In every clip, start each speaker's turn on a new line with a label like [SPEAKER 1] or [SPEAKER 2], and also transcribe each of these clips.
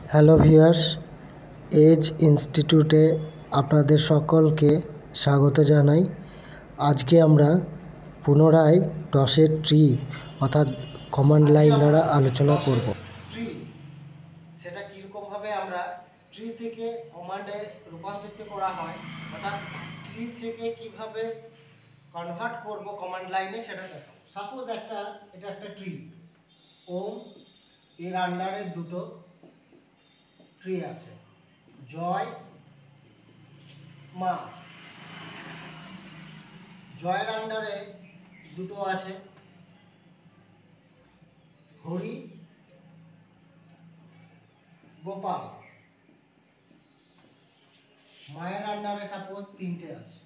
[SPEAKER 1] Hello viewers, age ইনস্টিটিউটে আপনাদের সকলকে স্বাগত জানাই। আজকে আমরা পুনরায় ডসের ট্রি অর্থাৎ কমান্ড লাইন দ্বারা আলোচনা করব।
[SPEAKER 2] ট্রি সেটা কীরকমভাবে আমরা ট্রি থেকে কমান্ডে রূপান্তরিত করা হয়, অর্থাৎ ট্রি থেকে কিভাবে কনভার্ট করব কমান্ড লাইনে সেটা দেখো। সাপোজ এটা একটা ট্রি, ওম এর আন্ডারে দুটো ট্রি আছে, জয়, মা। জয়ের আন্ডারে দুটো আছে, হরি, গোপাল। মায়ের আন্ডারে সাপোজ তিনটে আছে,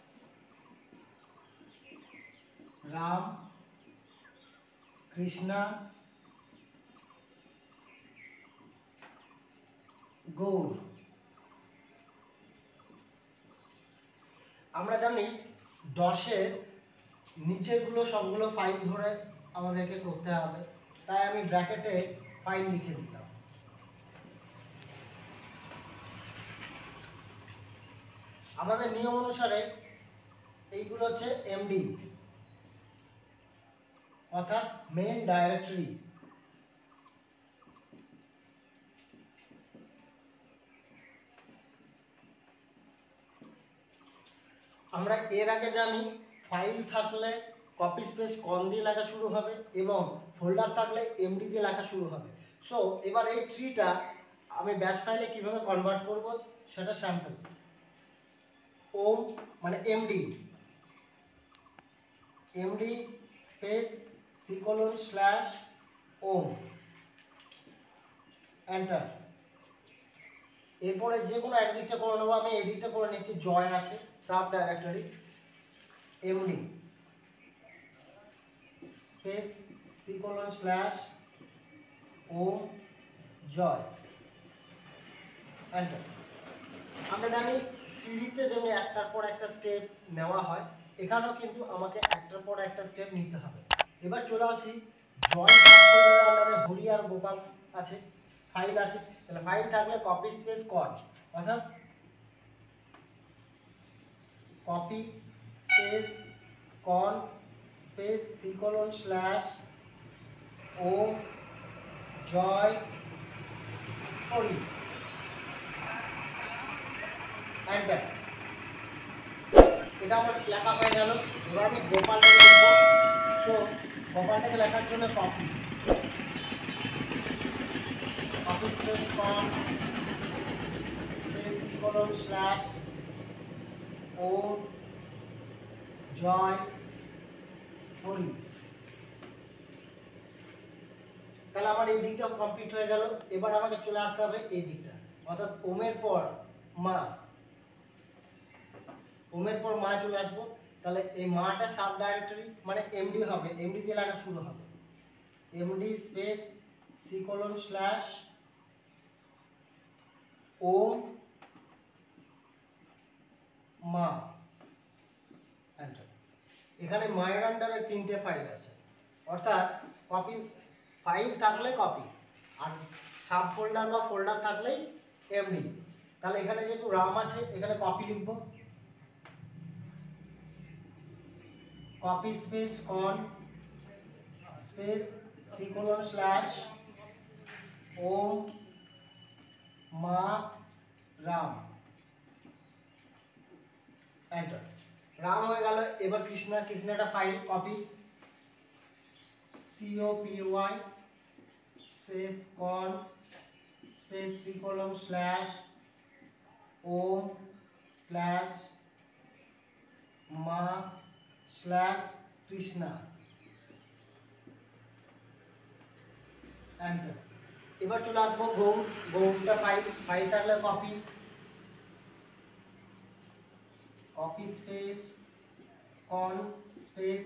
[SPEAKER 2] রাম, কৃষ্ণা, গৌর। আমরা জানি ডসের নিচেরগুলো সবগুলো ফাইল ধরে আমাদেরকে করতে হবে, তাই আমি ব্র্যাকেটে ফাইল লিখে দিলাম। আমাদের নিয়ম অনুসারে এইগুলো হচ্ছে এমডি অর্থাৎ মেন ডাইরেক্টরি। আমরা এর আগে জানি ফাইল থাকলে কপি স্পেস কন দিয়ে লেখা শুরু হবে এবং ফোল্ডার থাকলে এমডি দিয়ে লেখা শুরু হবে। সো এবার এই ট্রিটা আমি ব্যাচ ফাইলে কিভাবে কনভার্ট করব সেটা স্যাম্পল। ওম মানে এমডি স্পেস /ওম, এন্টার। এরপরে যে কোনো একদিকটা করে নেবো, আমি এই দিকটা করে নিচ্ছি। জয় আছে সাব ডাইরেক্টরি, এমডি স্পেস /ওম জয়, এন্টার। আমরা জানি সিঁড়িতে যেমন একটার পর একটা স্টেপ নেওয়া হয়, এখানেও কিন্তু আমাকে একটার পর একটা স্টেপ নিতে হবে। এবার চলে আসি জয় সাবফোল্ডারের আন্ডারে হরি আর গোপাল আছে, ফাইল আছে। তাহলে ফাইল থাকলে কপি স্পেস কন, অর্থাৎ কপি স্পেস কন স্পেস /ওম জয় হরি, এন্টার। এটা আমার লেখা হয়ে গেল। এবার আমি গোপালটাকে লিখবো। সো গোপালটাকে লেখার জন্য কপি স্পেস কন স্পেস /ওম জয় হরি। তাহলে আমার এই দিকটা কমপ্লিট হয়ে গেল। এবার আমাকে চলে আসতে হবে এই দিকটা, অর্থাৎ ওমের পর মা। ওমের পর মা চলে আসবো। তাহলে এই মাটা সাব ডাইরেক্টরি মানে এমডি হবে, এমডি দিয়ে লেখা শুরু হবে, এমডি স্পেস /ওম মা, এন্টার। এখানে মায়ের আন্ডারে তিনটে ফাইল আছে, অর্থাৎ কপি ফাইল থাকলে কপি আর সাব ফোল্ডার বা ফোল্ডার থাকলেই এমডি। তাহলে এখানে যেহেতু রাম আছে, এখানে কপি লিখবো, কপি স্পেস কন স্পেস /ওম মা রাম, এন্টার। রাম হয়ে গেল। এবার কৃষ্ণাটা file copy COPY space con space /ওম মা কৃষ্ণা, এন্টার। এবার চলে আসবো গৌরটা ফাইল থাকলে কপি স্পেস কন স্পেস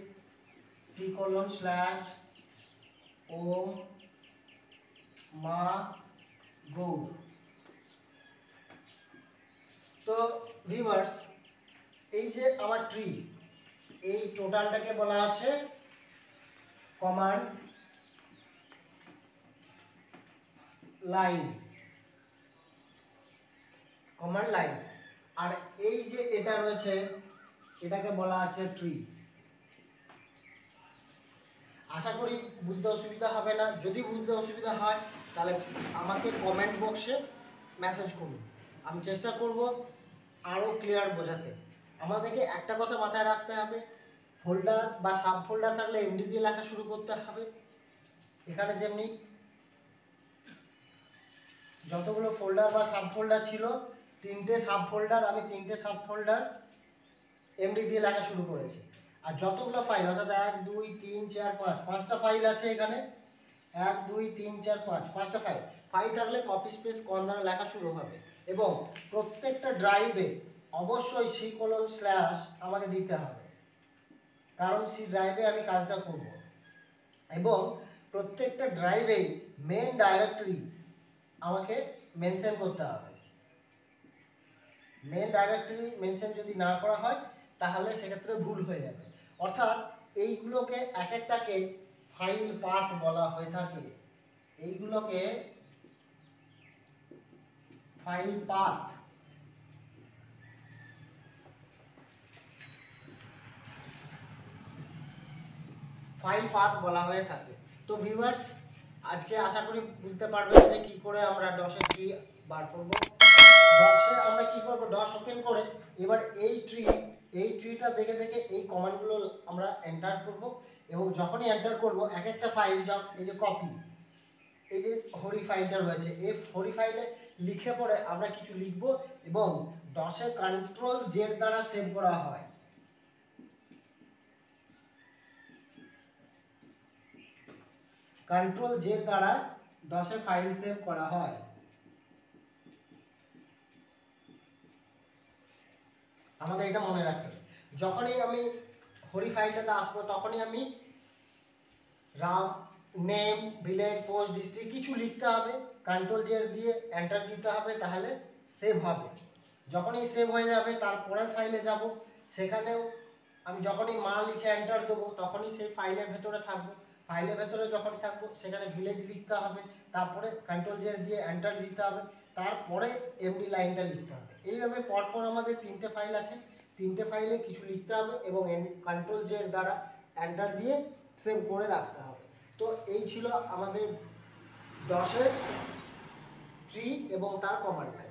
[SPEAKER 2] /ওম মা গৌর। তো ভিউয়ার্স, এই যে আমার ট্রি, এই টোটালটাকে বলা আছে কমান্ড লাইন। Command lines. আর এই যে এটা রয়েছে এটাকে বলা আছে ট্রি। আশা করি বুঝতে অসুবিধা হবে না। যদি বুঝতে অসুবিধা হয় তাহলে আমাকে কমেন্ট বক্সে মেসেজ করুন, আমি চেষ্টা করব আরও ক্লিয়ার বোঝাতে। আমাদেরকে একটা কথা মাথায় রাখতে হবে, ফোল্ডার বা সাব ফোল্ডার থাকলে এমডি দিয়ে লেখা শুরু করতে হবে। এখানে যেমনি যতগুলো ফোল্ডার বা সাব ফোল্ডার ছিল, তিনটে সাব ফোল্ডার এমডি দিয়ে লেখা শুরু করেছি। আর যতগুলো ফাইল অর্থাৎ 1 2 3 4 5 পাঁচটা ফাইল আছে এখানে, 1 2 3 4 5 পাঁচটা ফাইল থাকলে কপি স্পেস কর্ন দ্বারা লেখা শুরু হবে। এবং প্রত্যেকটা ড্রাইভে অবশ্যই C:/ আমাকে দিতে হবে, কারণ সি ড্রাইভে আমি কাজটা করব। এবং প্রত্যেকটা ড্রাইভেই মেন ডাইরেক্টরি আমাকে মেনশন করতে হবে। মেন ডাইরেক্টরি মেনশন যদি না করা হয় তাহলে সেক্ষেত্রে ভুল হয়ে যাবে। অর্থাৎ এইগুলোকে এক একটাকে ফাইল পাথ বলা হয়ে থাকে। এইগুলোকে ফাইল পাথ বলা হয়ে থাকে। তো ভিউয়ার্স, আজকে আশা করি বুঝতে পারবেন যে কি করে আমরা ডসের ট্রি বার করব। ডসে আমরা কি করব, ডস ওপেন করে এবার এই ট্রিটা দেখে দেখে এই কমান্ডগুলো আমরা এন্টার করব। এবং যখনই এন্টার করব এক একটা ফাইল, এই যে কপি, এই যে হরি ফাইলটা রয়েছে, এই হরি ফাইলে লিখে পড়ে আমরা কিছু লিখব এবং ডসে Ctrl+Z দ্বারা সেভ করা হয়। Ctrl+Z দ্বারা ডসে ফাইল সেভ করা হয়। আমাদের এটা মনে রাখতে হবে। যখনই আমি হরি ফাইলটাতে আসবো তখনই আমি Ram, name, village, post, district কিছু লিখতে হবে, Ctrl+Z দিয়ে এন্টার দিতে হবে, তাহলে সেভ হবে। যখনই সেভ হয়ে যাবে তারপরের ফাইলে যাব, সেখানেও আমি যখনই মা লিখে এন্টার দেবো তখনই সেই ফাইলের ভেতরে থাকবো। ফাইলের ভেতরে যখনই থাকবো সেখানে ভিলেজ লিখতে হবে, তারপরে Ctrl+Z দিয়ে এন্টার দিতে হবে, তারপরে এমডি লাইনটা লিখতে হবে। এইভাবে পরপর আমাদের তিনটে ফাইল আছে, তিনটে ফাইলে কিছু লিখতে হবে এবং Ctrl+Z দ্বারা এন্টার দিয়ে সেভ করে রাখতে হবে। তো এই ছিল আমাদের ডসের ট্রি এবং তার কমান্ড লাইন।